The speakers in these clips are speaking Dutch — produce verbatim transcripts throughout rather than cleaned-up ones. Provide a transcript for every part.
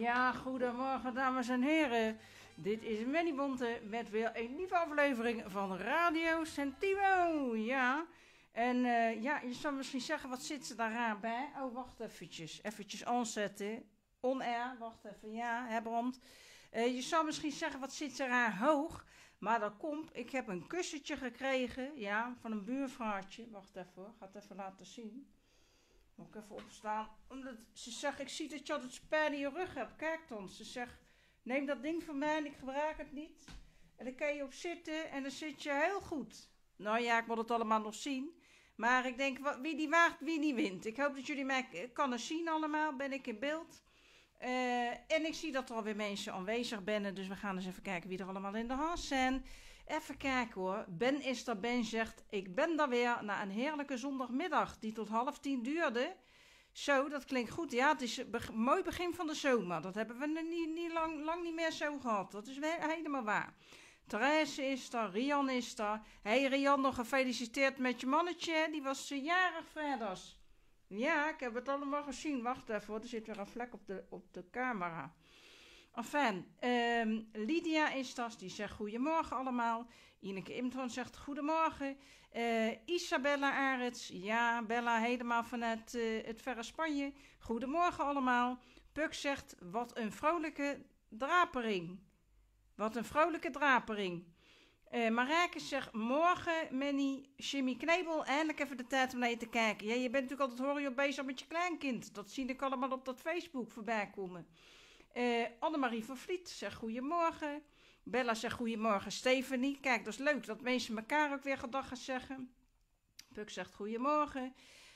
Ja, goedemorgen dames en heren. Dit is Manny Bonte met weer een nieuwe aflevering van Radio Sentimo. Ja, en uh, ja, je zou misschien zeggen, wat zit ze daar raar bij? Oh, wacht eventjes. Eventjes aanzetten. On-air, wacht even. Ja, hè Brand. Uh, je zou misschien zeggen, wat zit ze raar hoog? Maar dat komt, ik heb een kussentje gekregen, ja, van een buurvrouwtje. Wacht even hoor, ga het even laten zien. Moet ik even opstaan. Omdat ze zegt, ik zie dat je altijd spijt in je rug hebt. Kijk dan. Ze zegt, neem dat ding van mij en ik gebruik het niet. En dan kan je op zitten en dan zit je heel goed. Nou ja, ik wil het allemaal nog zien. Maar ik denk, wie die waagt, wie die wint. Ik hoop dat jullie mij kunnen zien allemaal. Ben ik in beeld. Uh, en ik zie dat er alweer mensen aanwezig zijn. Dus we gaan eens even kijken wie er allemaal in de huis zijn. Even kijken hoor. Ben is er. Ben zegt, ik ben daar weer na een heerlijke zondagmiddag die tot half tien duurde. Zo, dat klinkt goed. Ja, het is een be- mooi begin van de zomer. Dat hebben we niet, niet lang, lang niet meer zo gehad. Dat is wel helemaal waar. Therese is er, Rian is er. Hé hey, Rian, nog gefeliciteerd met je mannetje. Die was uh, jarig vrijdags. Ja, ik heb het allemaal gezien. Wacht even hoor, er zit weer een vlek op de, op de camera. Enfin, um, Lydia is er, die zegt goedemorgen allemaal. Ineke Imtron zegt goedemorgen. Uh, Isabella Arets, ja, Bella helemaal vanuit uh, het verre Spanje. Goedemorgen allemaal. Puk zegt, wat een vrolijke drapering. Wat een vrolijke drapering. Uh, Marijke zegt, morgen Manny, Jimmy Knebel, eindelijk even de tijd om naar je te kijken. Ja, je bent natuurlijk altijd hoor je bezig met je kleinkind. Dat zie ik allemaal op dat Facebook voorbij komen. Uh, Annemarie van Vliet zegt goedemorgen. Bella zegt goedemorgen Stephanie. Kijk, dat is leuk dat mensen elkaar ook weer gedag gaan zeggen. Puk zegt goedemorgen.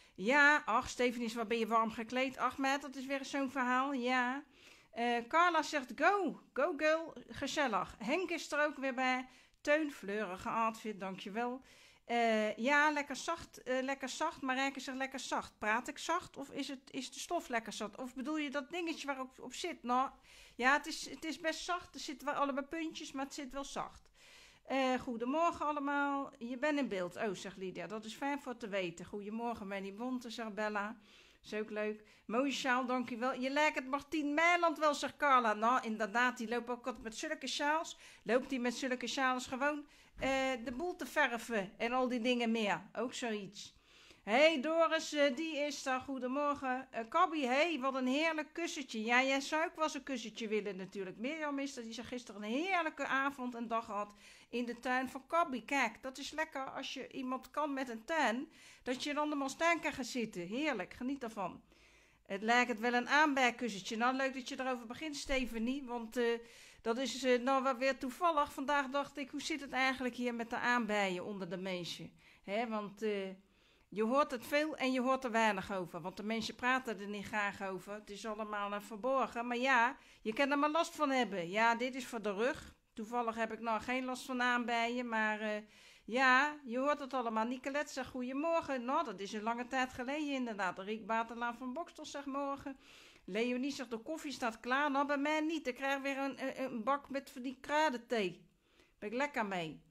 Ja, ach Stephanie, wat ben je warm gekleed. Ach meid, dat is weer zo'n verhaal. Ja. Uh, Carla zegt go, go girl, gezellig. Henk is er ook weer bij. Teun, fleurige outfit, dankjewel. Uh, ja, lekker zacht, uh, lekker zacht. Marijke zegt lekker zacht. Praat ik zacht of is, het, is de stof lekker zacht? Of bedoel je dat dingetje waar op, op zit? Nou, ja, het is, het is best zacht. Er zitten wel allemaal puntjes, maar het zit wel zacht. Uh, goedemorgen allemaal. Je bent in beeld. Oh, zegt Lydia. Dat is fijn voor te weten. Goedemorgen, Manny Bonte, zegt Bella. Is ook leuk. Mooie sjaal, dankjewel. Je lijkt het Martien Meiland wel, zegt Carla. Nou, inderdaad, die loopt ook altijd met zulke sjaals. Loopt die met zulke sjaals gewoon uh, de boel te verven en al die dingen meer. Ook zoiets. Hé hey Doris, uh, die is daar. Goedemorgen. Uh, Kabby, hé, hey, wat een heerlijk kussentje. Ja, jij zou ook wel eens een kussentje willen natuurlijk. Mirjam is er, die zei gisteren een heerlijke avond en dag had in de tuin van Kabby. Kijk, dat is lekker als je iemand kan met een tuin, dat je dan de tuin kan gaan zitten. Heerlijk, geniet daarvan. Het lijkt het wel een aanbijkussentje. Nou, leuk dat je erover begint, Stephanie, want uh, dat is uh, nou wel weer toevallig. Vandaag dacht ik, hoe zit het eigenlijk hier met de aanbijen onder de mensen? Hè, want uh, je hoort het veel en je hoort er weinig over. Want de mensen praten er niet graag over. Het is allemaal uh, verborgen. Maar ja, je kan er maar last van hebben. Ja, dit is voor de rug. Toevallig heb ik nou geen last van aanbijen. Maar uh, ja, je hoort het allemaal. Nicolette zegt goedemorgen. Nou, dat is een lange tijd geleden inderdaad. Riek Baterlaan van Bokstel zegt morgen. Leonie zegt de koffie staat klaar. Nou, bij mij niet. Ik krijg weer een, een, een bak met van die kruidenthee. Ben ik lekker mee.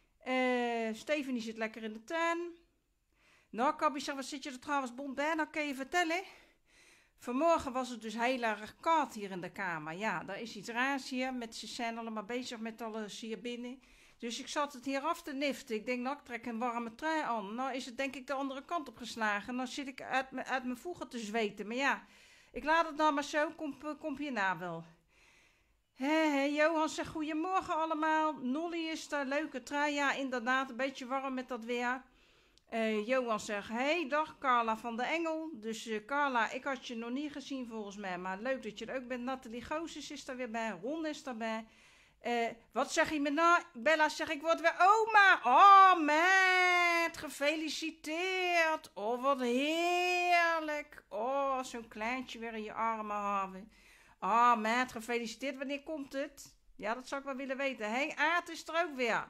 Uh, Stephanie zit lekker in de tuin. Nou, Kabby zegt, wat zit je er trouwens bont bij? Nou, kan je vertellen. Vanmorgen was het dus heel erg koud hier in de kamer. Ja, daar is iets raars hier. Met, ze zijn allemaal bezig met alles hier binnen. Dus ik zat het hier af te niften. Ik denk, nou, ik trek een warme trui aan. Nou is het denk ik de andere kant op geslagen. Nou zit ik uit, uit mijn voegen te zweten. Maar ja, ik laat het nou maar zo. Kom, kom je na wel. Hé, hé, Johan zegt goedemorgen allemaal. Nolly is daar, leuke trui. Ja, inderdaad, een beetje warm met dat weer. Uh, Johan zegt, hey, dag Carla van de Engel. Dus uh, Carla, ik had je nog niet gezien volgens mij, maar leuk dat je er ook bent. Nathalie Goossens is er weer bij, Ron is erbij. Uh, wat zeg je me nou? Bella zegt, ik word weer oma. Oh, meid, gefeliciteerd. Oh, wat heerlijk. Oh, zo'n kleintje weer in je armen houden. Oh, meid, gefeliciteerd. Wanneer komt het? Ja, dat zou ik wel willen weten. Hé, hey, Aart is er ook weer.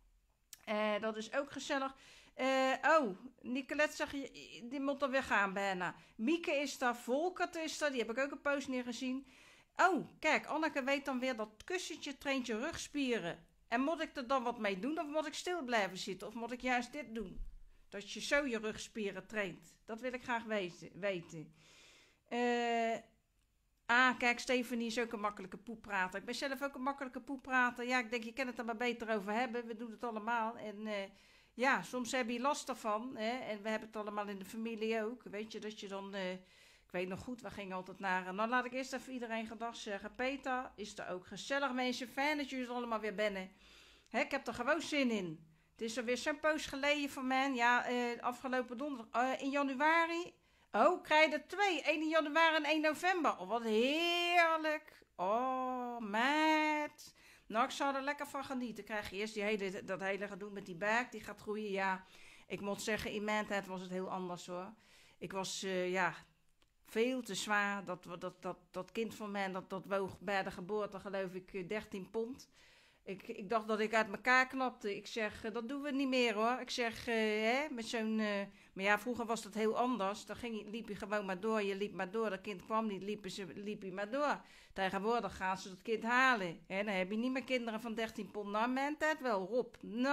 Uh, dat is ook gezellig. Uh, oh, Nicolette zegt, die moet er weer gaan bijna. Mieke is daar, Volkert is daar, die heb ik ook een post neergezien. Oh, kijk, Anneke weet dan weer dat kussentje traint je rugspieren. En moet ik er dan wat mee doen of moet ik stil blijven zitten? Of moet ik juist dit doen? Dat je zo je rugspieren traint. Dat wil ik graag weten. Uh, Ah, kijk, Stefanie is ook een makkelijke poepprater. Ik ben zelf ook een makkelijke poepprater. Ja, ik denk, je kan het er maar beter over hebben. We doen het allemaal. En uh, ja, soms heb je last ervan. Hè? En we hebben het allemaal in de familie ook. Weet je, dat je dan... Uh, ik weet nog goed, we gingen altijd naar... Nou, laat ik eerst even iedereen gedag zeggen. Peter, is er ook gezellig, mensen. Fijn dat jullie er allemaal weer binnen. Hè, ik heb er gewoon zin in. Het is alweer zo'n poos geleden voor mij. Ja, uh, afgelopen donderdag. Uh, in januari... Oh, krijg je er twee. één januari en één november. Oh, wat heerlijk. Oh, meid. Nou, ik zou er lekker van genieten. Krijg je eerst die hele, dat hele gedoe met die buik. Die gaat groeien, ja. Ik moet zeggen, in mijn tijd was het heel anders, hoor. Ik was, uh, ja, veel te zwaar. Dat, dat, dat, dat kind van mij, dat, dat woog bij de geboorte, geloof ik, dertien pond. Ik, ik dacht dat ik uit elkaar knapte. Ik zeg, uh, dat doen we niet meer, hoor. Ik zeg, uh, hè, met zo'n... Uh, maar ja, vroeger was dat heel anders. Dan ging je, liep je gewoon maar door. Je liep maar door. Dat kind kwam niet, liep je, liep je maar door. Tegenwoordig gaan ze dat kind halen. Hè? Dan heb je niet meer kinderen van dertien pond. Nou, mijn tijd wel, Rob.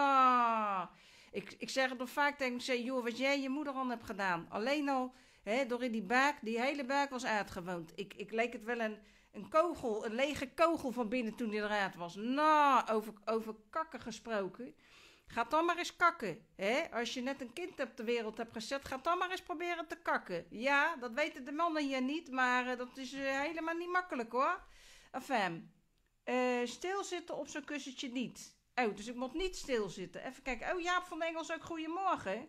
Nou, ik, ik zeg het nog vaak tegen ze. Joh, wat jij je moeder al hebt gedaan. Alleen al, hè, door in die buik. Die hele buik was uitgewoond. Ik, ik leek het wel een... Een kogel, een lege kogel van binnen toen hij eruit was. Nou, over, over kakken gesproken. Ga dan maar eens kakken. Hè? Als je net een kind op de wereld hebt gezet, ga dan maar eens proberen te kakken. Ja, dat weten de mannen hier niet, maar uh, dat is uh, helemaal niet makkelijk, hoor. Enfin, uh, stilzitten op zo'n kussentje niet. Oh, dus ik moet niet stilzitten. Even kijken. Oh, Jaap van Engels ook goedemorgen.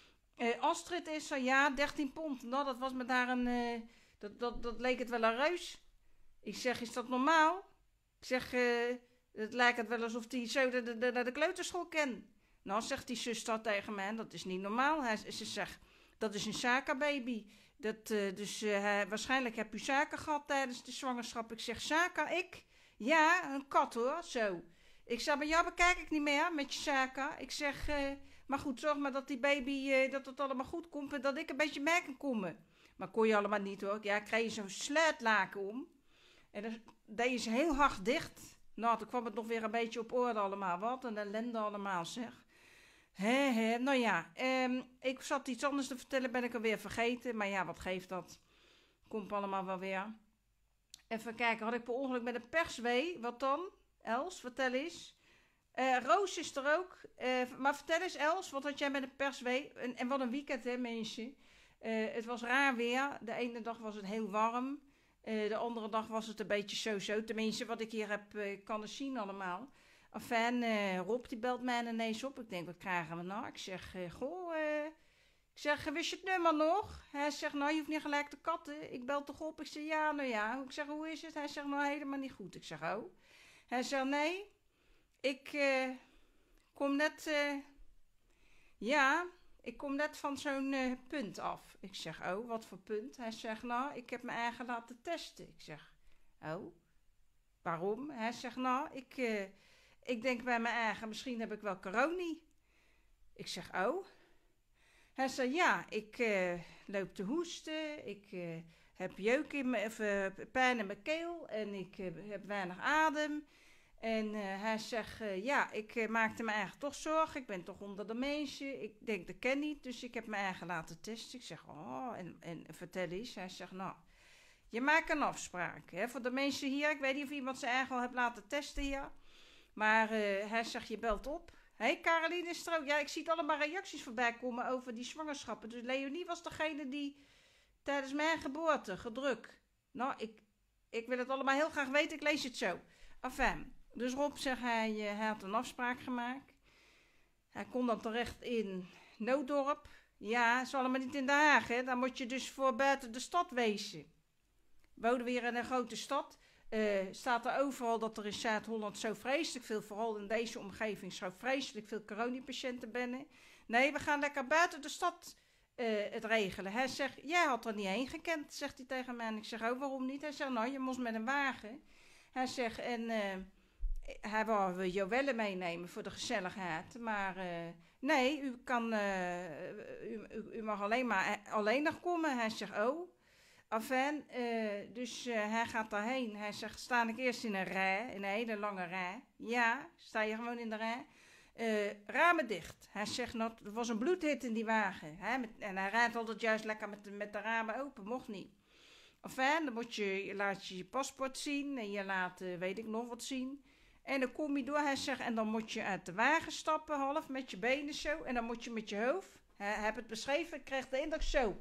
Uh, Astrid is er, ja, dertien pond. Nou, dat was met haar een... Uh, dat, dat, dat leek het wel een reus. Ik zeg, is dat normaal? Ik zeg, uh, het lijkt het wel alsof hij zo de, de, de, de kleuterschool kent. Nou, zegt die zus dat tegen mij, dat is niet normaal. Hij, ze zegt, dat is een Saka-baby. Dat, uh, dus uh, hij, waarschijnlijk heb u Saka gehad tijdens de zwangerschap. Ik zeg, Saka, ik? Ja, een kat hoor, zo. Ik zeg, bij jou bekijk ik niet meer met je Saka. Ik zeg, uh, maar goed, zorg maar dat die baby, uh, dat het allemaal goed komt en dat ik een beetje mee kan komen. Maar kon je allemaal niet hoor. Ja, ik kreeg je zo'n sluitlaken om. En dan deed ze heel hard dicht. Nou, toen kwam het nog weer een beetje op orde allemaal. Wat een ellende allemaal, zeg. Hé, hé. Nou ja, um, ik zat iets anders te vertellen, ben ik alweer vergeten. Maar ja, wat geeft dat? Komt allemaal wel weer. Even kijken, had ik per ongeluk met een perswee. Wat dan? Els, vertel eens. Uh, Roos is er ook. Uh, maar vertel eens, Els, wat had jij met een perswee? En, en wat een weekend, hè, mensen. Uh, het was raar weer. De ene dag was het heel warm. Uh, de andere dag was het een beetje zo-zo. Tenminste, wat ik hier heb uh, kunnen zien allemaal. Enfin, uh, Rob die belt mij ineens op. Ik denk, wat krijgen we nou? Ik zeg, uh, goh, uh, ik zeg, wist je het nummer nog? Hij zegt, nou, je hoeft niet gelijk te katten. Ik bel toch op? Ik zeg, ja, nou ja. Ik zeg, hoe is het? Hij zegt, nou, helemaal niet goed. Ik zeg, oh. Hij zegt, nee, ik uh, kom net, uh, ja... Ik kom net van zo'n uh, punt af. Ik zeg, oh, wat voor punt? Hij zegt, nou, ik heb mijn eigen laten testen. Ik zeg, oh, waarom? Hij zegt, nou, ik, uh, ik denk bij mijn eigen, misschien heb ik wel corona. Ik zeg, oh. Hij zegt, ja, ik uh, loop te hoesten. Ik uh, heb jeuk in mijn, of, uh, pijn in mijn keel. En ik uh, heb weinig adem. En uh, hij zegt, uh, ja, ik uh, maakte me eigenlijk toch zorgen. Ik ben toch onder de mensen. Ik denk, dat ken niet. Dus ik heb me eigen laten testen. Ik zeg, oh, en, en vertel eens. Hij zegt, nou, je maakt een afspraak. Hè, voor de mensen hier. Ik weet niet of iemand zijn eigen al heeft laten testen hier. Maar uh, hij zegt, je belt op. Hé, hey, Caroline is er ook. Ja, ik zie het allemaal reacties voorbij komen over die zwangerschappen. Dus Leonie was degene die tijdens mijn geboorte gedrukt. Nou, ik, ik wil het allemaal heel graag weten. Ik lees het zo. Enfin. Dus Rob zegt, hij, uh, hij had een afspraak gemaakt. Hij kon dan terecht in Nooddorp. Ja, is allemaal niet in Den Haag, hè. Dan moet je dus voor buiten de stad wezen. Wonen we hier in een grote stad. Uh, staat er overal dat er in Zuid-Holland zo vreselijk veel, vooral in deze omgeving, zo vreselijk veel coronapatiënten binnen. Nee, we gaan lekker buiten de stad uh, het regelen. Hij zegt, jij had er niet heen gekend, zegt hij tegen mij. En ik zeg, oh, waarom niet? Hij zegt, nou, je moest met een wagen. Hij zegt, en... Uh, Hij wou Joelle meenemen voor de gezelligheid. Maar uh, nee, u, kan, uh, u, u, u mag alleen maar alleen nog komen. Hij zegt, oh. Enfin, uh, dus uh, hij gaat daarheen. Hij zegt, sta ik eerst in een rij, in een hele lange rij. Ja, sta je gewoon in de rij. Uh, ramen dicht. Hij zegt, nou, er was een bloedhit in die wagen. Hè, met, en hij rijdt altijd juist lekker met de, met de ramen open, mocht niet. Enfin, dan moet je, je laat je je paspoort zien en je laat, uh, weet ik nog wat zien. En dan kom je door, hij zegt, en dan moet je uit de wagen stappen, half met je benen zo. En dan moet je met je hoofd, hij heb het beschreven, ik kreeg de indruk zo.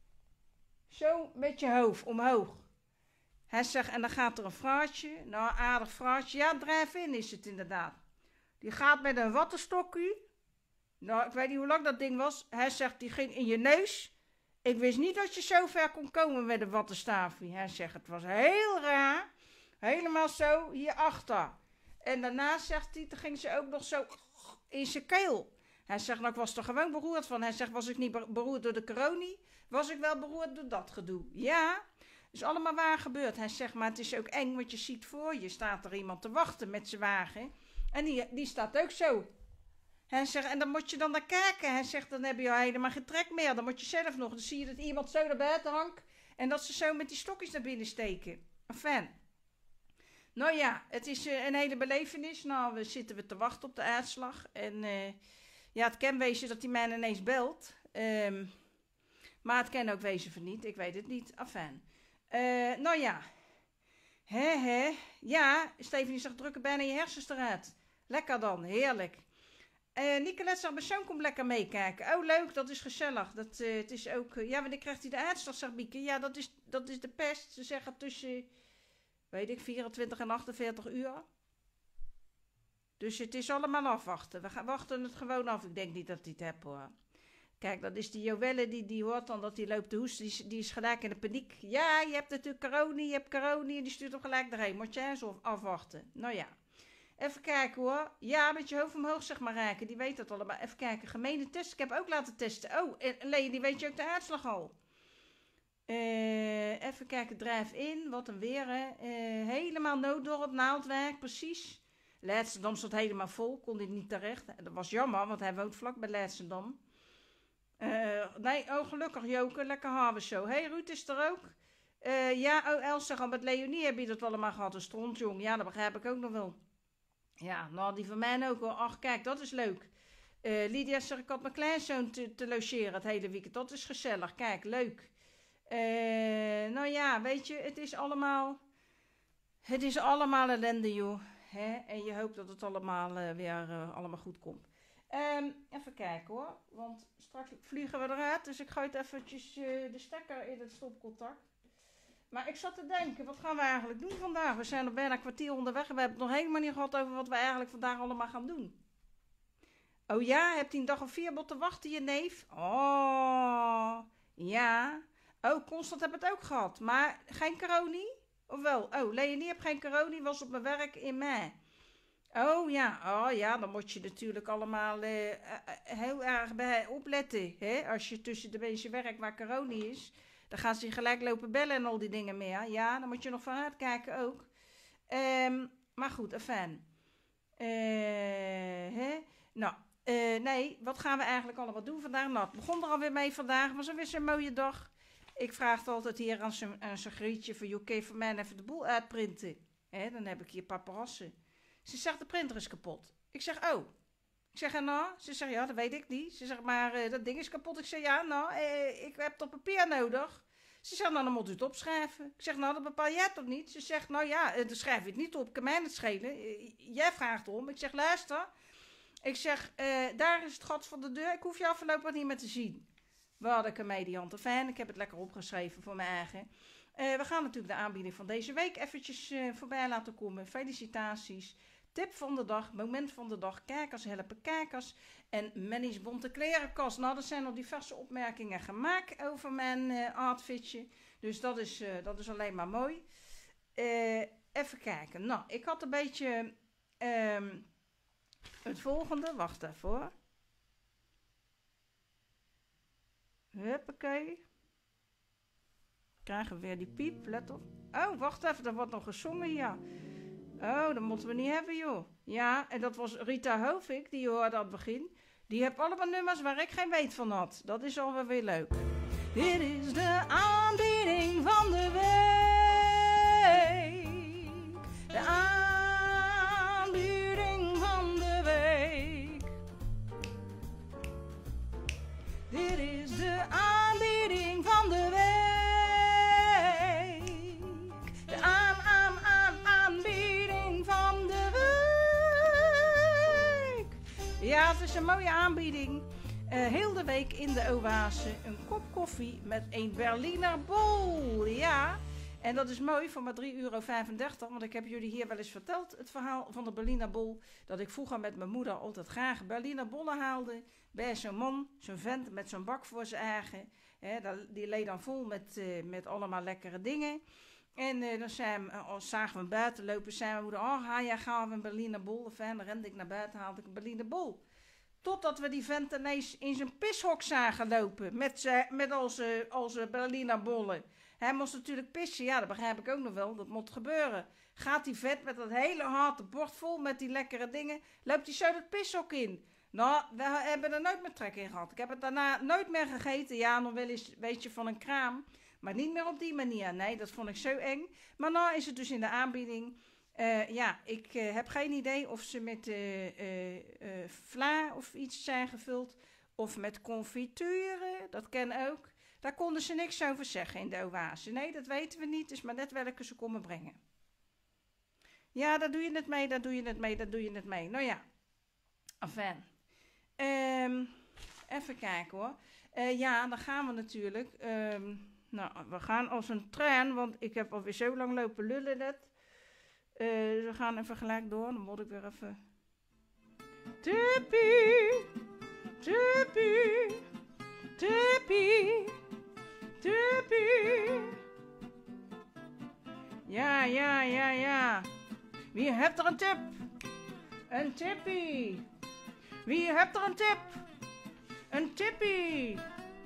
Zo met je hoofd, omhoog. Hij zegt, en dan gaat er een vrouwtje, nou aardig vrouwtje, ja, drive-in is het inderdaad. Die gaat met een wattenstokje, nou ik weet niet hoe lang dat ding was. Hij zegt, die ging in je neus. Ik wist niet dat je zo ver kon komen met een wattenstaafje. Hij zegt, het was heel raar, helemaal zo hierachter. En daarna zegt hij, toen ging ze ook nog zo in zijn keel. Hij zegt, nou ik was er gewoon beroerd van. Hij zegt, was ik niet beroerd door de corona? Was ik wel beroerd door dat gedoe? Ja, is allemaal waar gebeurd. Hij zegt, maar het is ook eng, want je ziet voor je staat er iemand te wachten met zijn wagen. En die, die staat ook zo. Hij zegt, en dan moet je dan naar kijken. Hij zegt, dan heb je helemaal geen trek meer. Dan moet je zelf nog. Dan zie je dat iemand zo naar buiten hangt. En dat ze zo met die stokjes naar binnen steken. Enfin. Nou ja, het is uh, een hele belevenis. Nou, we zitten we te wachten op de uitslag. En uh, ja, het kan wezen dat die man ineens belt. Um, maar het kan ook wezen van niet. Ik weet het niet. Enfin. Uh, nou ja. Hè, hè. Ja, Stephanie zegt, drukken bijna je hersens eruit. Lekker dan, heerlijk. Uh, Nicolette zegt, mijn zoon komt lekker meekijken. Oh, leuk, dat is gezellig. Dat, uh, het is ook, uh, ja, wanneer krijgt hij de uitslag, zegt Bieke? Ja, dat is, dat is de pest. Ze zeggen tussen, weet ik, vierentwintig en achtenveertig uur. Dus het is allemaal afwachten. We gaan wachten het gewoon af. Ik denk niet dat hij het hebt, hoor. Kijk, dat is die Joelle, die, die hoort dan dat hij loopt te hoesten. Die, die is gelijk in de paniek. Ja, je hebt natuurlijk corona, je hebt corona. En die stuurt hem gelijk erheen. Moet je eens afwachten. Nou ja. Even kijken hoor. Ja, met je hoofd omhoog zeg maar raken. Die weet dat allemaal. Even kijken. Gemene test. Ik heb ook laten testen. Oh, en Leen, die weet je ook de uitslag al. Uh, even kijken. Drijf in. Wat een weer hè. Uh, helemaal nooddorp, Naaldwijk. Precies. Leidschendam stond helemaal vol. Kon dit niet terecht. Dat was jammer, want hij woont vlak bij Leidschendam. Uh, nee, oh gelukkig Joke. Lekker hebben zo. Hé, hey, Ruud is er ook. Uh, ja, oh Els, met Leonie heb je dat allemaal gehad. Een strontjong. Ja, dat begrijp ik ook nog wel. Ja, nou die van mij ook wel. Ach, kijk, dat is leuk. Uh, Lydia zegt, ik had mijn kleinzoon te, te logeren het hele weekend. Dat is gezellig. Kijk, leuk. Uh, nou ja, weet je, het is allemaal... Het is allemaal ellende, joh. Hè? En je hoopt dat het allemaal uh, weer uh, allemaal goed komt. Um, even kijken, hoor. Want straks vliegen we eruit. Dus ik gooi het eventjes uh, de stekker in het stopcontact. Maar ik zat te denken, wat gaan we eigenlijk doen vandaag? We zijn nog bijna een kwartier onderweg en we hebben het nog helemaal niet gehad over wat we eigenlijk vandaag allemaal gaan doen. Oh ja, hebt hij een dag of vier moeten wachten, je neef? Oh, ja. Oh, Constant heb het ook gehad, maar geen corona? Of wel? Oh, Leonie heeft geen corona, was op mijn werk in mei. Oh ja, oh ja, dan moet je natuurlijk allemaal uh, uh, heel erg bij opletten. Hè? Als je tussen de mensen werkt waar corona is... Dan gaan ze gelijk lopen bellen en al die dingen meer. Ja, dan moet je nog vooruit kijken ook. Um, maar goed, enfin. Uh, hè? Nou, uh, nee, wat gaan we eigenlijk allemaal doen vandaag? Nou, het begon er alweer mee vandaag. Het was weer zo'n mooie dag. Ik vraag het altijd hier aan zijn grietje van... Oké, voor mij even de boel uitprinten. Hè, dan heb ik hier paparazzen. Ze zegt, de printer is kapot. Ik zeg, oh. Ik zeg, nou? Ze zegt, ja, dat weet ik niet. Ze zegt, maar uh, dat ding is kapot. Ik zeg, ja, nou, uh, ik heb het op papier nodig. Ze zegt, nou, dan moet u het opschrijven. Ik zeg, nou, dat bepaal jij toch niet? Ze zegt, nou ja, uh, dan schrijf je het niet op. Kan mij het schelen. Uh, jij vraagt erom. Ik zeg, luister. Ik zeg, uh, daar is het gat van de deur. Ik hoef jou voorlopig niet meer te zien. We hadden een comediante fan. Ik heb het lekker opgeschreven voor mijn eigen. Uh, we gaan natuurlijk de aanbieding van deze week eventjes uh, voorbij laten komen. Felicitaties. Tip van de dag, moment van de dag, kijkers helpen kijkers en Manny's bonte klerenkast. Nou, er zijn nog diverse opmerkingen gemaakt over mijn uh, outfitje, dus dat is, uh, dat is alleen maar mooi. Uh, even kijken, nou, ik had een beetje um, het volgende, wacht even hoor. Huppakee. Krijgen we weer die piep, let op. Oh, wacht even, er wordt nog gezongen hier. Oh, dat moeten we niet hebben, joh. Ja, en dat was Rita Hovink, die je hoorde aan het begin. Die heeft allemaal nummers waar ik geen weet van had. Dat is alweer weer leuk. Dit is de aanbieding van de week. De aanbieding van de week. Dit is de aanbieding van de week. is een mooie aanbieding. Uh, heel de week in de Oase een kop koffie met een Berliner Bol. Ja, en dat is mooi voor maar drie euro vijfendertig. Want ik heb jullie hier wel eens verteld, het verhaal van de Berliner Bol. Dat ik vroeger met mijn moeder altijd graag Berliner Bollen haalde. Bij zo'n man, zo'n vent met zo'n bak voor zijn eigen. He, die leed dan vol met, uh, met allemaal lekkere dingen. En uh, dan zijn, uh, zagen we hem buiten lopen, zei mijn moeder, oh ha, ja, gaan we een Berliner Bol. Of dan rende ik naar buiten, haalde ik een Berliner Bol. Totdat we die vent ineens in zijn pishok zagen lopen, met, zijn, met onze, onze Berliner bollen. Hij moest natuurlijk pissen, ja, dat begrijp ik ook nog wel, dat moet gebeuren. Gaat die vet met dat hele harde bord vol met die lekkere dingen, loopt hij zo dat pishok in. Nou, we hebben er nooit meer trek in gehad. Ik heb het daarna nooit meer gegeten, ja, nog wel eens, weet je, van een kraam. Maar niet meer op die manier, nee, dat vond ik zo eng. Maar nou is het dus in de aanbieding. Uh, ja, ik uh, heb geen idee of ze met uh, uh, uh, vla of iets zijn gevuld. Of met confituren, dat ken ook. Daar konden ze niks over zeggen in de Oase. Nee, dat weten we niet, het is maar net welke ze komen brengen. Ja, daar doe je het mee, daar doe je het mee, daar doe je het mee. Nou ja, enfin. Um, even kijken hoor. Uh, ja, dan gaan we natuurlijk. Um, nou, we gaan als een trein, want ik heb alweer zo lang lopen lullen net. Uh, we gaan even gelijk door, dan moet ik weer even... Tippie, tippie, tippie, tippie. Ja, ja, ja, ja. Wie hebt er een tip? Een tippie. Wie hebt er een tip? Een tippie.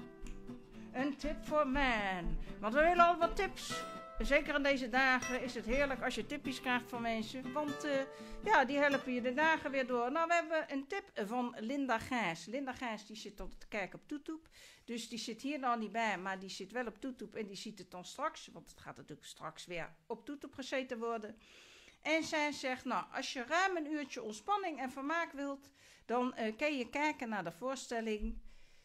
Een tip voor man. Want we willen al wat tips. Zeker in deze dagen is het heerlijk als je tippies krijgt van mensen. Want uh, ja, die helpen je de dagen weer door. Nou, we hebben een tip van Linda Gijs. Linda Gijs die zit altijd te kijken op TuTube. Dus die zit hier nou niet bij, maar die zit wel op TuTube. En die ziet het dan straks. Want het gaat natuurlijk straks weer op TuTube gezeten worden. En zij zegt, nou, als je ruim een uurtje ontspanning en vermaak wilt, dan uh, kun je kijken naar de voorstelling.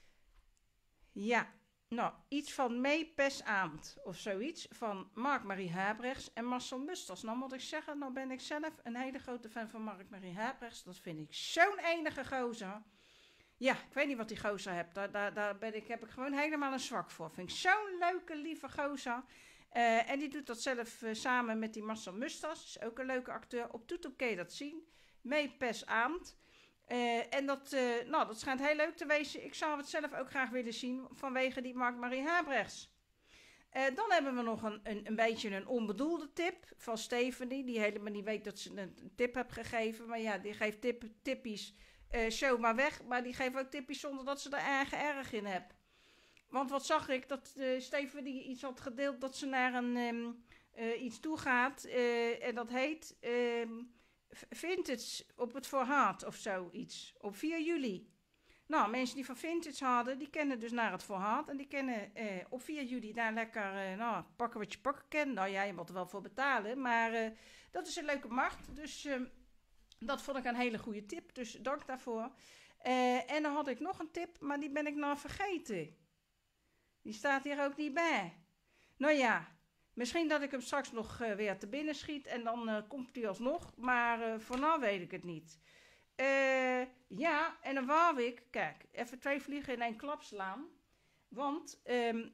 Ja. Nou, iets van Mee Pesavond of zoiets van Mark-Marie Huibrechts en Marcel Musters. Nou moet ik zeggen, nou ben ik zelf een hele grote fan van Mark-Marie Huibrechts. Dat vind ik zo'n enige gozer. Ja, ik weet niet wat die gozer hebt. Daar, daar, daar ben ik, heb ik gewoon helemaal een zwak voor. Vind ik zo'n leuke, lieve gozer. Uh, en die doet dat zelf uh, samen met die Marcel Musters. Is ook een leuke acteur. Op TuTube kun je dat zien. Mee Pesavond. Uh, en dat, uh, nou, dat schijnt heel leuk te wezen. Ik zou het zelf ook graag willen zien vanwege die Mark-Marie Huibrechts. Uh, dan hebben we nog een, een, een beetje een onbedoelde tip van Stephanie. Die helemaal niet weet dat ze een, een tip heeft gegeven. Maar ja, die geeft tip, tippies uh, zomaar weg. Maar die geeft ook tippies zonder dat ze er eigen erg in heeft. Want wat zag ik? Dat uh, Stephanie iets had gedeeld dat ze naar een, um, uh, iets toe gaat. Uh, en dat heet... Um, Vintage op het Voorhaat of zoiets. Op vier juli. Nou, mensen die van Vintage hadden, die kennen dus naar het Voorhaat. En die kennen eh, op vier juli daar lekker eh, nou, pakken wat je pakken kan. Nou ja, je moet er wel voor betalen. Maar eh, dat is een leuke markt. Dus eh, dat vond ik een hele goede tip. Dus dank daarvoor. Uh, en dan had ik nog een tip, maar die ben ik nou vergeten. Die staat hier ook niet bij. Nou ja. Misschien dat ik hem straks nog uh, weer te binnen schiet en dan uh, komt hij alsnog. Maar uh, voor nu weet ik het niet. Uh, ja, en dan wou ik, kijk, even twee vliegen in één klap slaan. Want um,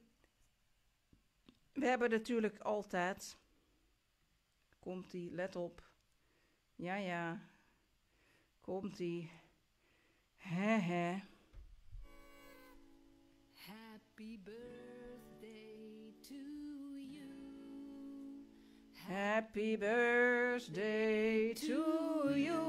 we hebben natuurlijk altijd... Komt-ie, let op. Ja, ja. Komt-ie. He, he. Happy birthday to you. Happy birthday to you.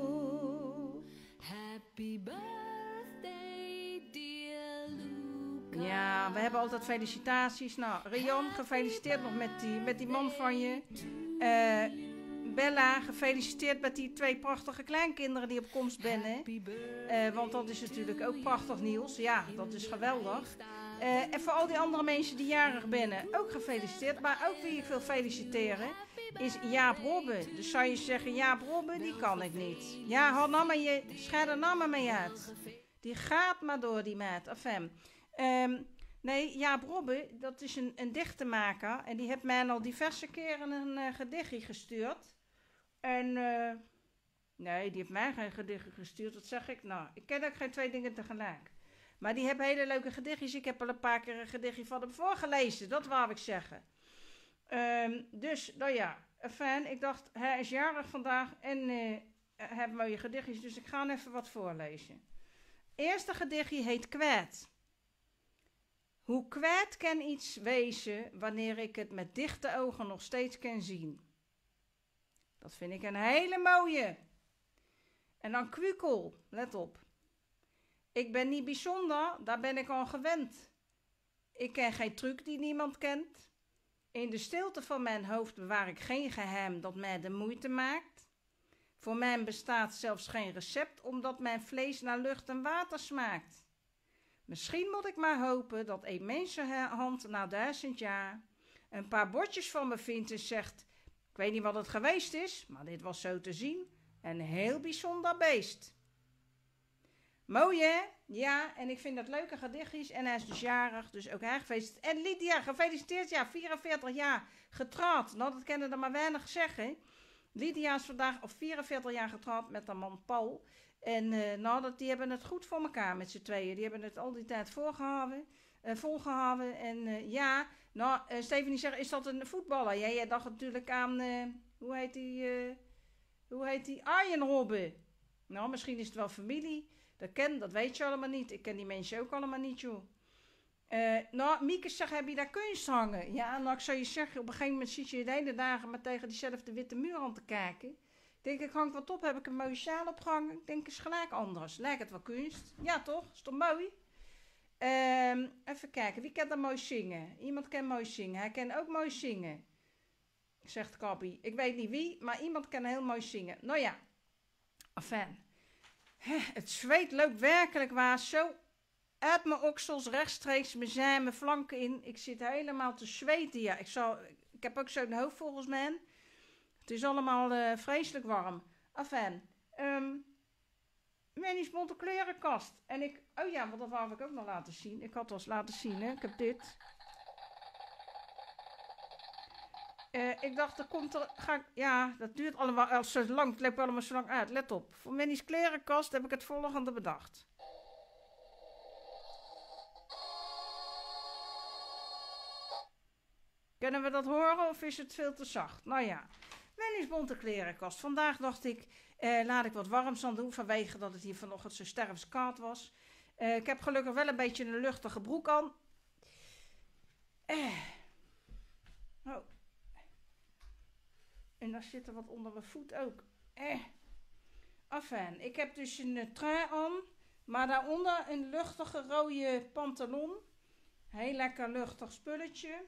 Happy birthday, dear Luca. Ja, we hebben altijd felicitaties. Nou, Rian, gefeliciteerd nog met die, met die man van je. Uh, Bella, gefeliciteerd met die twee prachtige kleinkinderen die op komst zijn. Uh, want dat is natuurlijk ook prachtig nieuws. Ja, dat is geweldig. Uh, en voor al die andere mensen die jarig zijn, ook gefeliciteerd. Maar ook wie ik wil feliciteren, is Jaap Robbe. Dus zou je zeggen, Jaap Robbe, die kan ik niet. Ja, haal nou maar je, schei er nou maar mee uit. Die gaat maar door, die meid. Enfin, um, nee, Jaap Robbe, dat is een, een dichtenmaker. En die heeft mij al diverse keren een uh, gedichtje gestuurd. En uh, Nee, die heeft mij geen gedichten gestuurd. Wat zeg ik? Nou, ik ken ook geen twee dingen tegelijk. Maar die hebben hele leuke gedichtjes. Ik heb al een paar keer een gedichtje van hem voorgelezen. Dat wou ik zeggen. Um, dus, nou ja. Fijn, ik dacht, hij is jarig vandaag en uh, hij heeft mooie gedichtjes. Dus ik ga hem even wat voorlezen. Eerste gedichtje heet Kwijt. Hoe kwijt kan iets wezen wanneer ik het met dichte ogen nog steeds kan zien? Dat vind ik een hele mooie. En dan kwukel, let op. Ik ben niet bijzonder, daar ben ik al gewend. Ik ken geen truc die niemand kent. In de stilte van mijn hoofd bewaar ik geen geheim dat mij de moeite maakt. Voor mij bestaat zelfs geen recept, omdat mijn vlees naar lucht en water smaakt. Misschien moet ik maar hopen dat een mensenhand na duizend jaar een paar bordjes van me vindt en zegt: ik weet niet wat het geweest is, maar dit was zo te zien een heel bijzonder beest. Mooi hè? Ja, en ik vind dat leuke gedichtjes en hij is dus jarig, dus ook hij gefeliciteerd. En Lydia, gefeliciteerd, ja, vierenveertig jaar getrouwd. Nou, dat kennen er maar weinig zeggen. Lydia is vandaag of vierenveertig jaar getrouwd met haar man Paul. En uh, nou, dat, die hebben het goed voor elkaar met z'n tweeën. Die hebben het al die tijd voorgehouden, uh, volgehouden. En uh, ja, nou, uh, Stephanie zegt, is dat een voetballer? Ja, jij dacht natuurlijk aan, uh, hoe heet die, uh, hoe heet die, Arjen Robben. Nou, misschien is het wel familie. Dat ken, dat weet je allemaal niet. Ik ken die mensen ook allemaal niet, joh. Uh, nou, Mieke zegt, heb je daar kunst hangen? Ja, nou, ik zou je zeggen, op een gegeven moment zit je de hele dagen maar tegen diezelfde witte muur aan te kijken. Ik denk, ik hang wat op, heb ik een mooie sjaal opgehangen. Ik denk, is gelijk anders. Lijkt het wel kunst? Ja, toch? Is toch mooi? Uh, even kijken, wie kan er mooi zingen? Iemand kan mooi zingen. Hij kan ook mooi zingen, zegt Kappie. Ik weet niet wie, maar iemand kan heel mooi zingen. Nou ja, enfin. Het zweet loopt werkelijk waar zo uit mijn oksels, rechtstreeks mijn zij, mijn flanken in. Ik zit helemaal te zweten, ja. Ik, zal, ik heb ook zo'n hoofd volgens mij. Het is allemaal uh, vreselijk warm. Enfin, um, Manny's bonte klerenkast. En ik, oh ja, want dat wou ik ook nog laten zien. Ik had het al eens laten zien, hè. Ik heb dit. Uh, ik dacht, er komt er, ga ik, ja, dat duurt allemaal al zo lang, het loopt allemaal zo lang uit. Let op, voor Manny's klerenkast heb ik het volgende bedacht. Kunnen we dat horen of is het veel te zacht? Nou ja, Manny's bonte klerenkast. Vandaag dacht ik, uh, laat ik wat warms aan doen vanwege dat het hier vanochtend zo stervenskoud was. Uh, ik heb gelukkig wel een beetje een luchtige broek aan. Uh. Oh. En daar zit er wat onder mijn voet ook. Eh. Enfin, ik heb dus een uh, trui aan. Maar daaronder een luchtige rode pantalon. Heel lekker luchtig spulletje.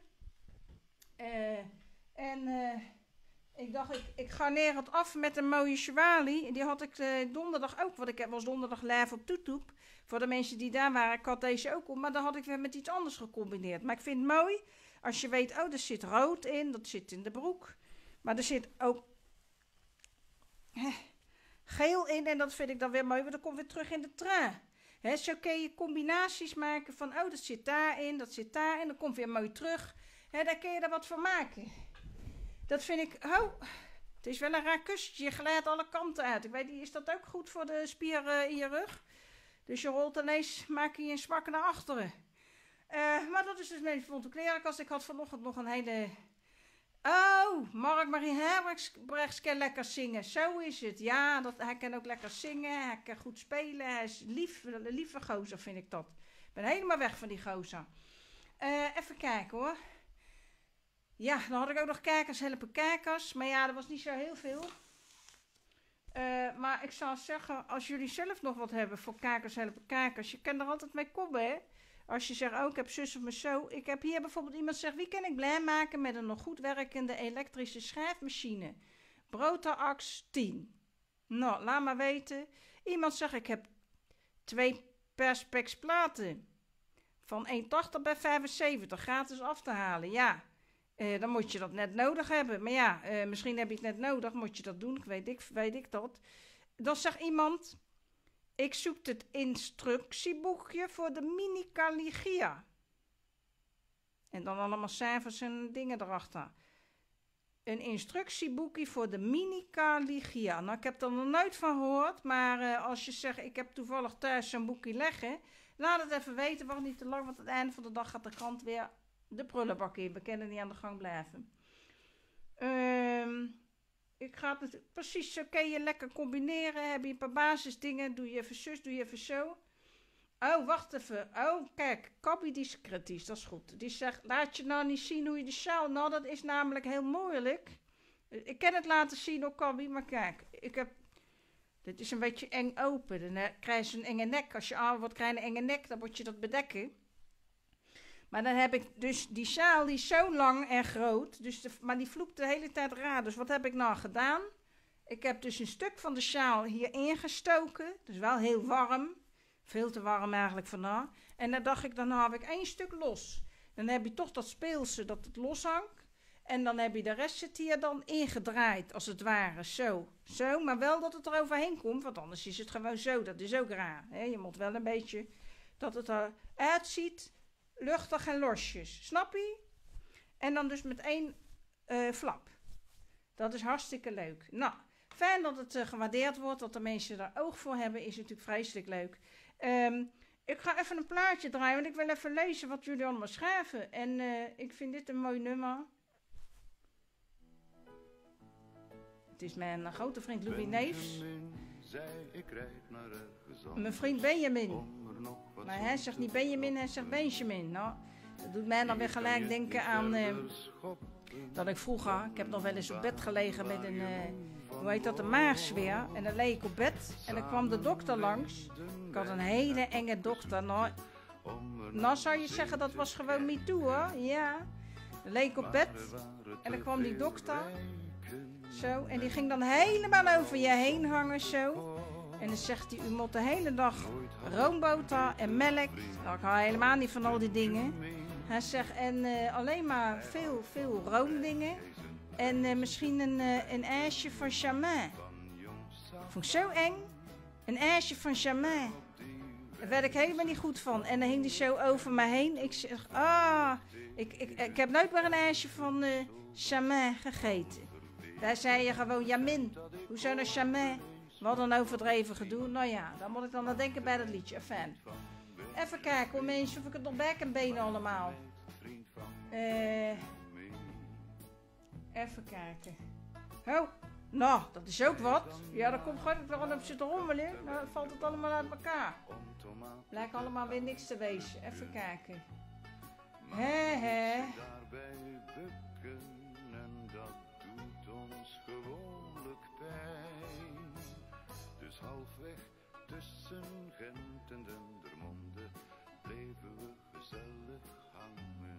Uh, en uh, ik dacht, ik, ik garneer het af met een mooie sjalie. Die had ik uh, donderdag ook. Want ik was donderdag live op YouTube. Voor de mensen die daar waren. Ik had deze ook op. Maar dan had ik weer met iets anders gecombineerd. Maar ik vind het mooi. Als je weet, oh, er zit rood in. Dat zit in de broek. Maar er zit ook hè, geel in en dat vind ik dan weer mooi, want dan komt weer terug in de trui. Hè, zo kun je combinaties maken van, oh, dat zit daarin, dat zit daarin, dan komt weer mooi terug. Hè, daar kun je er wat van maken. Dat vind ik, oh, het is wel een raar kussentje, je glijdt alle kanten uit. Ik weet niet, is dat ook goed voor de spieren in je rug? Dus je rolt ineens, maak je een smak naar achteren. Uh, maar dat is dus mijn bonte klerenkast. Ik had vanochtend nog een hele... Oh, Mark-Marie Herbrechts kan lekker zingen. Zo is het. Ja, dat, hij kan ook lekker zingen. Hij kan goed spelen. Hij is lief, een lieve gozer, vind ik dat. Ik ben helemaal weg van die gozer. Uh, even kijken hoor. Ja, dan had ik ook nog kijkers helpen kijkers. Maar ja, er was niet zo heel veel. Uh, maar ik zou zeggen, als jullie zelf nog wat hebben voor kijkers helpen kijkers. Je kan er altijd mee komen, hè. Als je zegt, oh, ik heb zus of me zo. Ik heb hier bijvoorbeeld iemand zegt, wie kan ik blij maken met een nog goed werkende elektrische schrijfmachine? Brotax tien. Nou, laat maar weten. Iemand zegt, ik heb twee perspex platen. Van één tachtig bij vijfenzeventig, gratis af te halen. Ja, uh, dan moet je dat net nodig hebben. Maar ja, uh, misschien heb je het net nodig, moet je dat doen. Ik weet ik, weet ik dat. Dan zegt iemand... Ik zoek het instructieboekje voor de mini Caligia. En dan allemaal cijfers en dingen erachter. een instructieboekje voor de mini-Caligula. Nou, ik heb er nog nooit van gehoord, maar uh, als je zegt, ik heb toevallig thuis zo'n boekje liggen, laat het even weten, wacht niet te lang, want aan het einde van de dag gaat de krant weer de prullenbak in. We kunnen niet aan de gang blijven. Um, ik ga het precies zo, kun je lekker combineren. Heb je een paar basisdingen, doe je even zus, doe je even zo. Oh, wacht even. Oh, kijk, Kabi Discretis, dat is goed. Die zegt, laat je nou niet zien hoe je de sjaal... Nou, dat is namelijk heel moeilijk. Ik kan het laten zien door Kabi, maar kijk, ik heb... Dit is een beetje eng open. Dan krijg je een enge nek. Als je ouder wordt, krijg je een enge nek, dan moet je dat bedekken. Maar dan heb ik dus die sjaal, die is zo lang en groot. Dus de, maar die vloekt de hele tijd raar. Dus wat heb ik nou gedaan? Ik heb dus een stuk van de sjaal hier ingestoken. Dus wel heel warm. Veel te warm eigenlijk vandaag. En dan dacht ik, dan heb ik één stuk los. Dan heb je toch dat speelse dat het loshangt. En dan heb je de rest zit hier dan ingedraaid, als het ware. Zo, zo. Maar wel dat het er overheen komt, want anders is het gewoon zo. Dat is ook raar. Hè? Je moet wel een beetje dat het eruit ziet. Luchtig en losjes. Snap je? En dan dus met één uh, flap. Dat is hartstikke leuk. Nou, fijn dat het uh, gewaardeerd wordt. Dat de mensen daar oog voor hebben, is natuurlijk vreselijk leuk. Um, ik ga even een plaatje draaien, want ik wil even lezen wat jullie allemaal schrijven. En uh, ik vind dit een mooi nummer. Het is mijn uh, grote vriend Louis Neefs. Mijn vriend Benjamin. Maar hij zegt niet Benjamin, hij zegt Benjamin. Nou, dat doet mij dan weer gelijk denken aan... Uh, dat ik vroeger, ik heb nog wel eens op bed gelegen met een... Uh, hoe heet dat, een maagsfeer. En dan leek ik op bed en dan kwam de dokter langs. Ik had een hele enge dokter. Nou, nou zou je zeggen, dat was gewoon me too, hoor. Ja. Dan leek ik op bed en dan kwam die dokter. Zo. En die ging dan helemaal over je heen hangen, zo. En dan zegt hij, u moet de hele dag roomboter en melk. Nou, ik hou helemaal niet van al die dingen. Hij zegt, en uh, alleen maar veel, veel roomdingen. En uh, misschien een, uh, een ijsje van Charmin. Vond ik zo eng. Een ijsje van Charmin. Daar werd ik helemaal niet goed van. En dan hing die zo over me heen. Ik zeg, ah, ik, ik, ik heb nooit meer een ijsje van uh, Charmin gegeten. Daar zei je gewoon, ja min, hoezo nou Charmin? Wat een overdreven gedoe. Nou ja, dan moet ik dan aan denken bij dat liedje. Enfin. Even kijken hoor mensen, of ik het nog bij kan benen allemaal. Eh... Uh, Even kijken. Oh, nou, dat is ook wat. Ja, dat komt gewoon dat ik er op zit te rommelen. Nou, dan valt het allemaal uit elkaar. Lijkt allemaal weer niks te wezen. Even kijken. Hé, hé. Dus halfweg tussen Gent en Dendermonde bleven we gezellig hangen.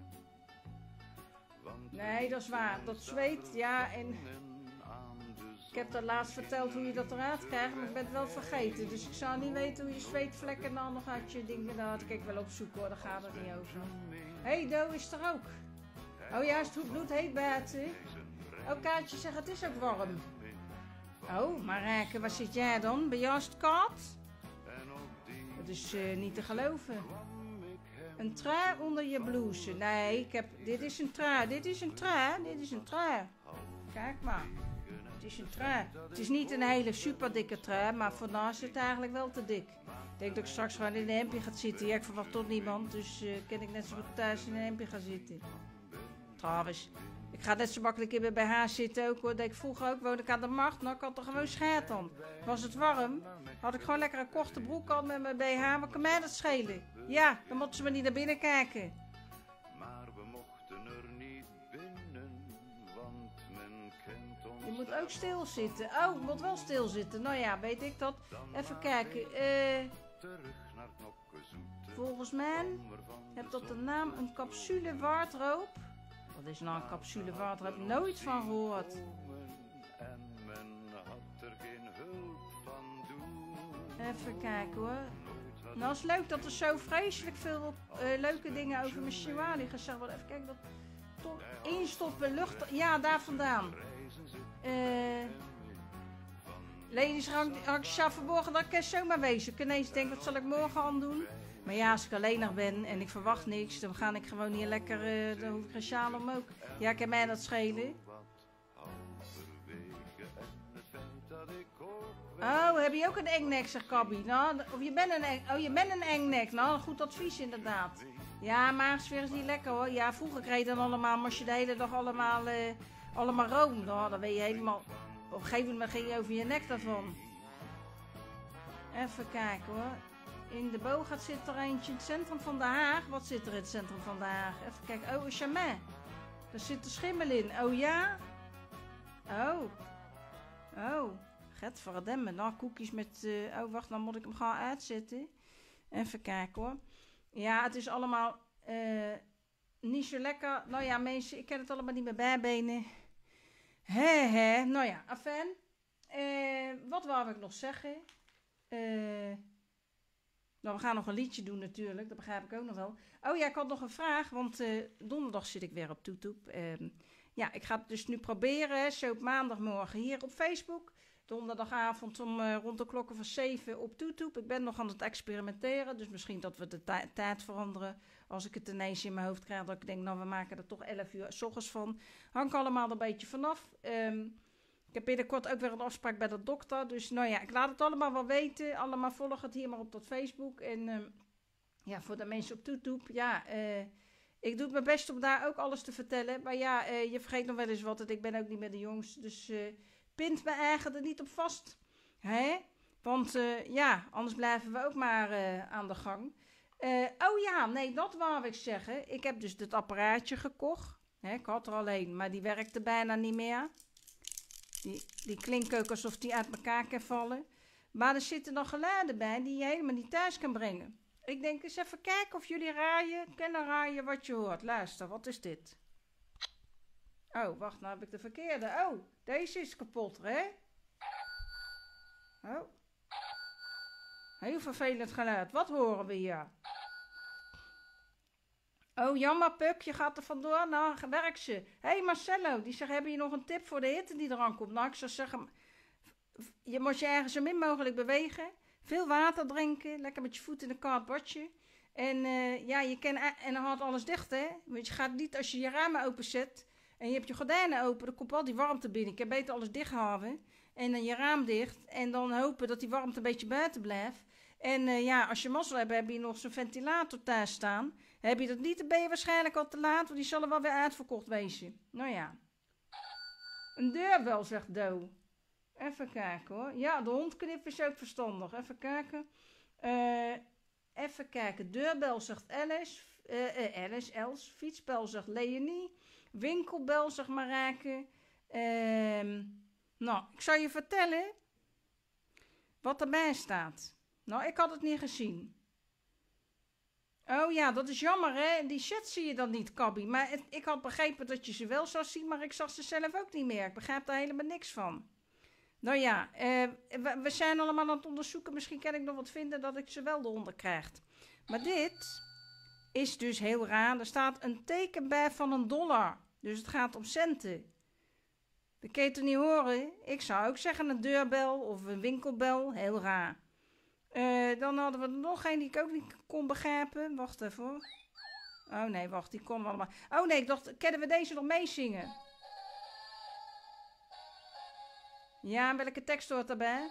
Nee, dat is waar. Dat zweet, ja, en ik heb dat laatst verteld hoe je dat eruit krijgt, maar ik ben het wel vergeten. Dus ik zou niet weten hoe je zweetvlekken dan nog uit je dingen, daar had ik wel opzoeken hoor, daar gaat het niet over. Hé, hey, Do is er ook. Oh ja, is het bloed heet buiten? Oh, Kaatje zegt het is ook warm. Oh, Marijke, waar zit jij dan? Bij jou is het koud? Dat is uh, niet te geloven. Een trui onder je blouse. Nee, ik heb... Dit is een trui. Dit is een trui. Dit is een trui. Kijk maar. Het is een trui. Het is niet een hele super dikke trui, maar vandaag is het eigenlijk wel te dik. Ik denk dat ik straks gewoon in een hemdje ga zitten. Ja, ik verwacht tot niemand, dus uh, kan ik net zo goed thuis in een hemdje gaan zitten. Trouwens, ik ga net zo makkelijk in mijn B H zitten ook hoor. Dat ik vroeger ook woonde ik aan de Markt. Nou, ik had er gewoon scheid aan. Was het warm, had ik gewoon lekker een korte broek aan met mijn B H. Wat kan mij dat schelen? Ja, dan moeten ze maar niet naar binnen kijken. Maar we mochten er niet binnen, want men kent ons. Je moet ook stilzitten. Oh, je moet wel stilzitten. Nou ja, weet ik dat. Even kijken. Eh... Volgens mij heeft dat de naam een capsule wardrobe. Wat is nou een capsule wardrobe? Heb ik nooit van gehoord. Even kijken hoor. Nou, het is leuk dat er zo vreselijk veel uh, leuke dingen over mijn chihuahua gezegd worden. Even kijken, dat top instoppen, lucht... Ja, daar vandaan. Uh, Ladies, Raksha verborgen, dat kan zomaar wezen. Ik kan ineens denken, wat zal ik morgen aan doen? Maar ja, als ik alleen nog ben en ik verwacht niks, dan ga ik gewoon hier lekker, uh, dan hoef ik geen sjaal om ook. Ja, kan mij dat schelen? Oh, heb je ook een engnek, zegt Kabby. Nou, of je bent een, eng, oh, je bent een engnek. Nou, goed advies inderdaad. Ja, maagsfeer is niet lekker hoor. Ja, vroeger kreeg je dan allemaal, maar als je de hele dag allemaal, uh, allemaal room, nou, dan ben je helemaal... Op een gegeven moment ging je over je nek daarvan. Even kijken hoor. In de Bogaert zit er eentje in het centrum van Den Haag. Wat zit er in het centrum van Den Haag? Even kijken. Oh, een chamet. Daar zit de schimmel in. Oh ja? Oh. Oh. Gadverdamme. Nou, koekjes met... Uh, oh, wacht. Dan moet ik hem gaan uitzetten. Even kijken hoor. Ja, het is allemaal uh, niet zo lekker. Nou ja, mensen, ik ken het allemaal niet meer bijbenen. Hé, hé. Nou ja, afijn. Uh, wat wou ik nog zeggen? Eh... Uh, Nou, we gaan nog een liedje doen natuurlijk, dat begrijp ik ook nog wel. Oh ja, ik had nog een vraag, want uh, donderdag zit ik weer op YouTube. Uh, ja, ik ga het dus nu proberen, zo op maandagmorgen hier op Facebook. Donderdagavond om uh, rond de klokken van zeven op YouTube. Ik ben nog aan het experimenteren, dus misschien dat we de ta- tijd veranderen. Als ik het ineens in mijn hoofd krijg, dat ik denk, nou we maken er toch elf uur 's ochtends van. Hangt allemaal er een beetje vanaf. Um, Ik heb binnenkort ook weer een afspraak bij de dokter. Dus nou ja, ik laat het allemaal wel weten. Allemaal volg het hier maar op dat Facebook. En uh, ja, voor de mensen op YouTube. Ja, uh, ik doe mijn best om daar ook alles te vertellen. Maar ja, uh, je vergeet nog wel eens wat. Ik ben ook niet meer de jongste. Dus uh, pint me eigen er niet op vast. Hè? Want uh, ja, anders blijven we ook maar uh, aan de gang. Uh, oh ja, nee, dat wou ik zeggen. Ik heb dus dit apparaatje gekocht. Hè, ik had er alleen, maar die werkte bijna niet meer. Die, die klinkt ook alsof die uit elkaar kan vallen. Maar er zitten nog geluiden bij die je helemaal niet thuis kan brengen. Ik denk eens even kijken of jullie raaien, kunnen raaien wat je hoort. Luister, wat is dit? Oh, wacht, nou heb ik de verkeerde. Oh, deze is kapot, hè? Oh. Heel vervelend geluid. Wat horen we hier? Oh, jammer, Puk, je gaat er vandoor. Nou, werk ze. Hé, hey, Marcello, die zegt, heb je nog een tip voor de hitte die eraan komt? Nou, ik zou zeggen, je moet je ergens zo min mogelijk bewegen. Veel water drinken, lekker met je voet in een koud badje. En uh, ja, je kan, en dan houdt alles dicht, hè. Want je gaat niet, als je je ramen openzet en je hebt je gordijnen open, dan komt al die warmte binnen. Je kan beter alles dicht houden en dan je raam dicht. En dan hopen dat die warmte een beetje buiten blijft. En uh, ja, als je mazzel hebt, heb je nog zo'n ventilator thuis staan. Heb je dat niet, dan ben je waarschijnlijk al te laat, want die zal er wel weer uitverkocht wezen. Nou ja. Een deurbel, zegt Do. Even kijken hoor. Ja, de hondknip is ook verstandig. Even kijken. Uh, even kijken. Deurbel, zegt Alice. Uh, uh, Alice, Els. Fietsbel, zegt Leonie. Winkelbel, zegt Marijke. Uh, nou, ik zal je vertellen wat erbij staat. Nou, ik had het niet gezien. Oh ja, dat is jammer hè. Die chat zie je dan niet, Kabby. Maar het, ik had begrepen dat je ze wel zou zien, maar ik zag ze zelf ook niet meer. Ik begrijp daar helemaal niks van. Nou ja, uh, we, we zijn allemaal aan het onderzoeken. Misschien kan ik nog wat vinden dat ik ze wel eronder krijg. Maar dit is dus heel raar. Er staat een teken bij van een dollar. Dus het gaat om centen. Dat kun je het niet horen. Ik zou ook zeggen een deurbel of een winkelbel. Heel raar. Uh, dan hadden we er nog een die ik ook niet kon begrijpen. Wacht even hoor. Oh nee, wacht, die kon allemaal. Oh nee, ik dacht, kunnen we deze nog meezingen? Ja, welke tekst hoort daarbij?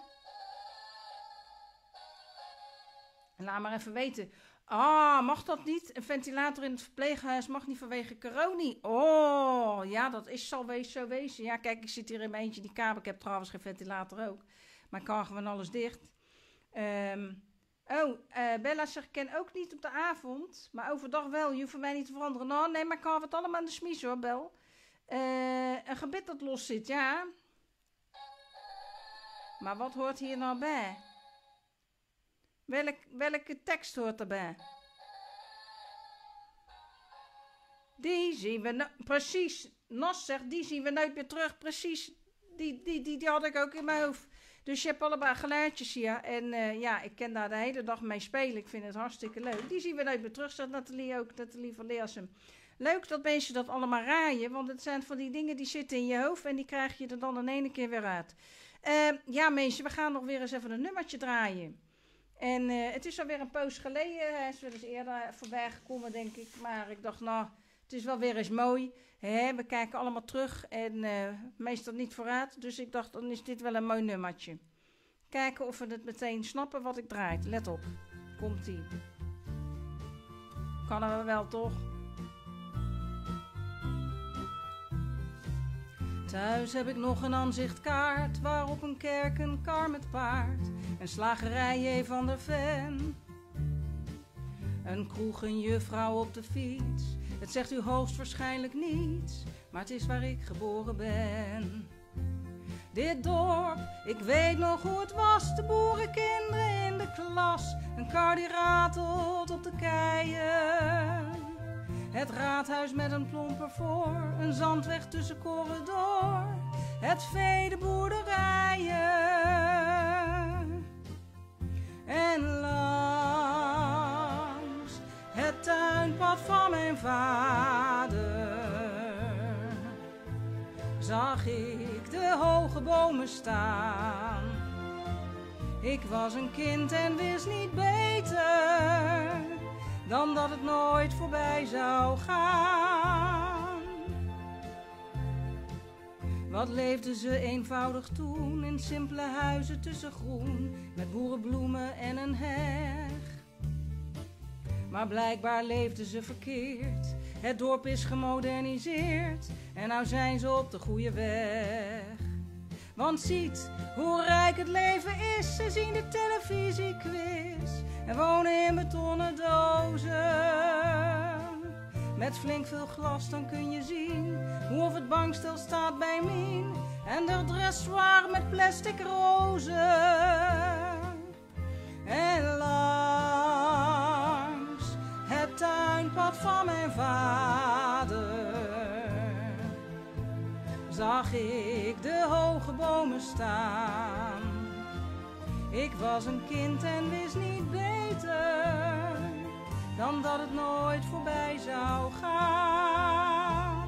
Laat maar even weten. Ah, mag dat niet? Een ventilator in het verpleeghuis mag niet vanwege corona. Oh, ja, dat is zal wees, zo wezen. Ja, kijk, ik zit hier in mijn eentje die kamer. Ik heb trouwens geen ventilator ook. Maar ik kan gewoon alles dicht. Um, oh, uh, Bella zegt, ik ken ook niet op de avond, maar overdag wel. Je hoeft voor mij niet te veranderen. Nou, nee, maar ik hou het allemaal aan de smies hoor, Bel. Uh, een gebit dat los zit, ja. Maar wat hoort hier nou bij? Welk, welke tekst hoort erbij? Die zien we, no- precies, Nas zegt, die zien we nooit meer terug. Precies, die, die, die, die had ik ook in mijn hoofd. Dus je hebt allebei geluidjes hier. En uh, ja, ik kan daar de hele dag mee spelen. Ik vind het hartstikke leuk. Die zien we nooit meer terug, zegt Nathalie ook. Nathalie van Leersum. Leuk dat mensen dat allemaal raaien. Want het zijn van die dingen die zitten in je hoofd. En die krijg je er dan in ene keer weer uit. Uh, ja mensen, we gaan nog weer eens even een nummertje draaien. En uh, het is alweer een poos geleden. Hij is wel eens eerder voorbij gekomen, denk ik. Maar ik dacht, nou, het is wel weer eens mooi. Hè? We kijken allemaal terug en uh, meestal niet vooruit. Dus ik dacht, dan is dit wel een mooi nummertje. Kijken of we het meteen snappen wat ik draai. Let op. Komt-ie. Kan er wel, toch? Thuis heb ik nog een aanzichtkaart waarop een kerk, een kar met paard, een slagerij J. van der Ven, een kroeg, een juffrouw op de fiets. Het zegt u hoogstwaarschijnlijk niets, maar het is waar ik geboren ben. Dit dorp, ik weet nog hoe het was, de boerenkinderen in de klas, een kar die ratelt op de keien, het raadhuis met een plomper voor, een zandweg tussen corridor, het vee, de boerderijen. En langs het tuinpad van mijn vader zag ik de hoge bomen staan. Ik was een kind en wist niet beter dan dat het nooit voorbij zou gaan. Wat leefden ze eenvoudig toen in simpele huizen tussen groen, met boerenbloemen en een heg. Maar blijkbaar leefden ze verkeerd. Het dorp is gemoderniseerd en nou zijn ze op de goede weg. Want ziet hoe rijk het leven is, ze zien de televisiequiz en wonen in betonnen dozen. Met flink veel glas dan kun je zien hoe of het bankstel staat bij Mien en de dressoir met plastic rozen. En langs het tuinpad van mijn vader zag ik de hoge bomen staan. Ik was een kind en wist niet beter dan dat het nooit voorbij zou gaan.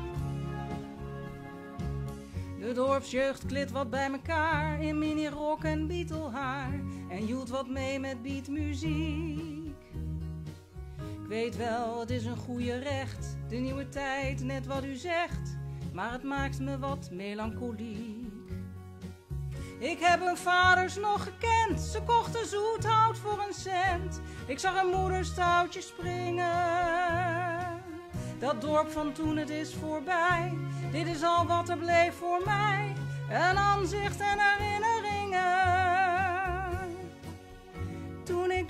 De dorpsjeugd klit wat bij mekaar in minirok en Beatlehaar en joelt wat mee met beatmuziek. Ik weet wel, het is een goede recht, de nieuwe tijd, net wat u zegt, maar het maakt me wat melancholiek. Ik heb hun vaders nog gekend, ze kochten zoethout voor een cent. Ik zag een moeders touwtje springen. Dat dorp van toen, het is voorbij, dit is al wat er bleef voor mij. Een aanzicht en herinneringen. Toen ik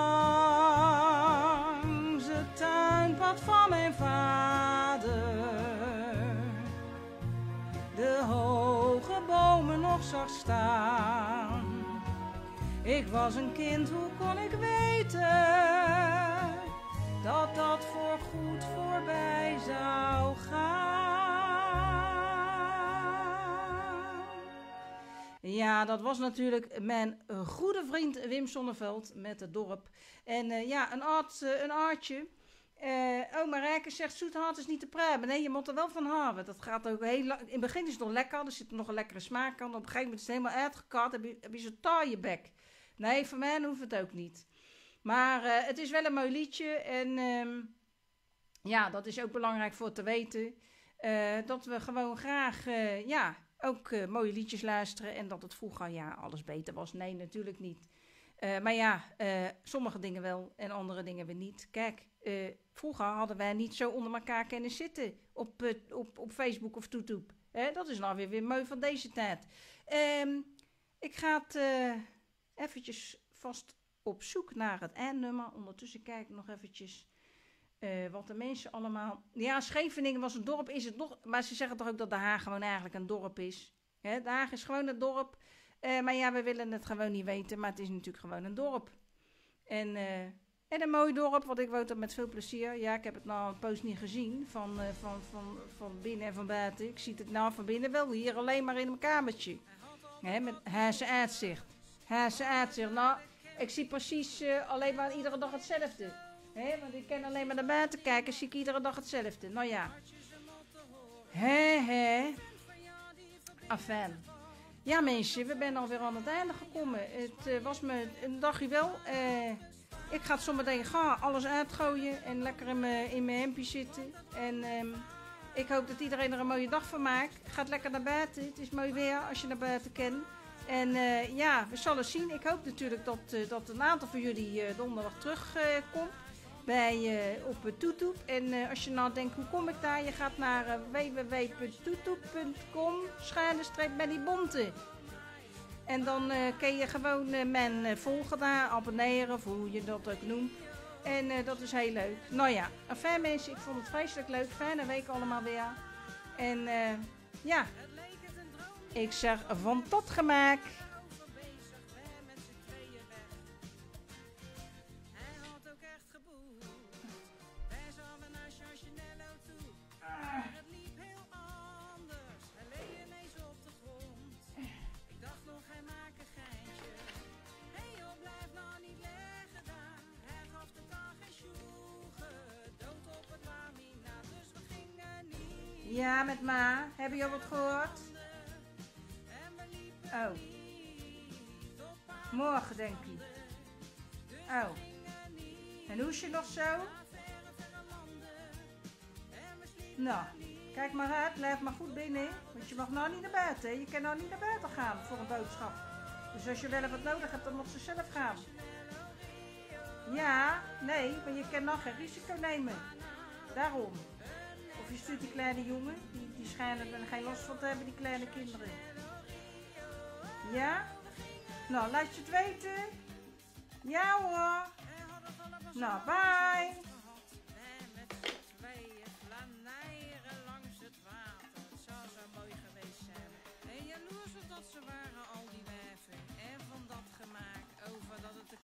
langs het tuinpad van mijn vader de hoge bomen nog zag staan. Ik was een kind, hoe kon ik weten dat dat voorgoed voorbij zou gaan? Ja, dat was natuurlijk mijn goede vriend Wim Sonneveld met het dorp. En uh, ja, een, aard, uh, een aardje. Uh, oma Rijken zegt, zoethout is niet te pruimen. Nee, je moet er wel van houden. Dat gaat ook heel lang. In het begin is het nog lekker, er zit nog een lekkere smaak aan. Op een gegeven moment is het helemaal uitgekad, heb je, heb je zo'n taaie bek. Nee, voor mij hoeft het ook niet. Maar uh, het is wel een mooi liedje. En um, ja, dat is ook belangrijk voor te weten. Uh, dat we gewoon graag, uh, ja, ook uh, mooie liedjes luisteren. En dat het vroeger, ja, alles beter was. Nee, natuurlijk niet. Uh, maar ja, uh, sommige dingen wel en andere dingen weer niet. Kijk, uh, vroeger hadden wij niet zo onder elkaar kunnen zitten op, uh, op, op Facebook of YouTube. Uh, dat is nou weer, weer mooi van deze tijd. Uh, ik ga het uh, eventjes vast op zoek naar het eindnummer. Ondertussen kijk ik nog eventjes uh, wat de mensen allemaal... Ja, Scheveningen was een dorp, is het nog... Maar ze zeggen toch ook dat Den Haag gewoon eigenlijk een dorp is. Hè? Den Haag is gewoon een dorp... Uh, maar ja, we willen het gewoon niet weten, maar het is natuurlijk gewoon een dorp. En, uh, en een mooi dorp, want ik woon er met veel plezier. Ja, ik heb het nou een poos niet gezien, van, uh, van, van, van binnen en van buiten. Ik zie het nou van binnen wel, hier alleen maar in mijn kamertje. Hè, met Haagse uitzicht. Haagse uitzicht. Nou, ik zie precies uh, alleen maar iedere dag hetzelfde. Hè, want ik kan alleen maar naar buiten kijken, zie ik iedere dag hetzelfde. Nou ja. Hé, hé. Afijn. Ja mensen, we zijn alweer aan het einde gekomen. Het uh, was me een dagje wel. Uh, ik ga het zometeen gaan, alles uitgooien en lekker in mijn, in mijn hempje zitten. En um, ik hoop dat iedereen er een mooie dag van maakt. Gaat lekker naar buiten, het is mooi weer als je naar buiten kan. En uh, ja, we zullen zien. Ik hoop natuurlijk dat, uh, dat een aantal van jullie uh, donderdag terugkomt uh, bij uh, op uh, Toetoep. En uh, als je nou denkt, hoe kom ik daar? Je gaat naar uh, w w w punt toetoep punt com schuine streep Benny Bonte. En dan uh, kun je gewoon uh, men uh, volgen daar, abonneren, of hoe je dat ook noemt. En uh, dat is heel leuk. Nou ja, enfin mensen, ik vond het vreselijk leuk. Fijne week allemaal weer. En uh, ja, ik zeg van tot gemaak. Ja, met ma. Heb je al wat gehoord? Oh. Morgen, denk ik. Oh. En hoe is je nog zo? Nou, kijk maar uit. Blijf maar goed binnen. Want je mag nou niet naar buiten. Hè? Je kan nou niet naar buiten gaan voor een boodschap. Dus als je wel wat nodig hebt, dan moet ze zelf gaan. Ja, nee, maar je kan nog geen risico nemen. Daarom. Of je stuurt die kleine jongen, die, die schijnen er geen last van te hebben, die kleine kinderen. Ja? Nou, laat je het weten. Ja hoor. Nou, bye.